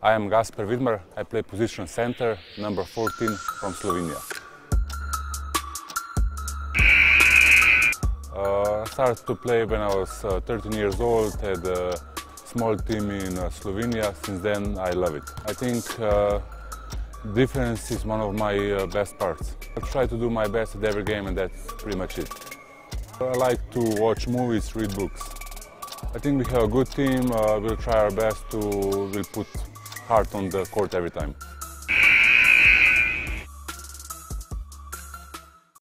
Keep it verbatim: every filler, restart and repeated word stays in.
I am Gasper Vidmar. I play position center, number fourteen from Slovenia. Uh, I started to play when I was uh, thirteen years old, had a small team in uh, Slovenia. Since then I love it. I think uh, difference is one of my uh, best parts. I try to do my best at every game and that's pretty much it. I like to watch movies, read books. I think we have a good team. Uh, we'll try our best to we'll put heart on the court every time.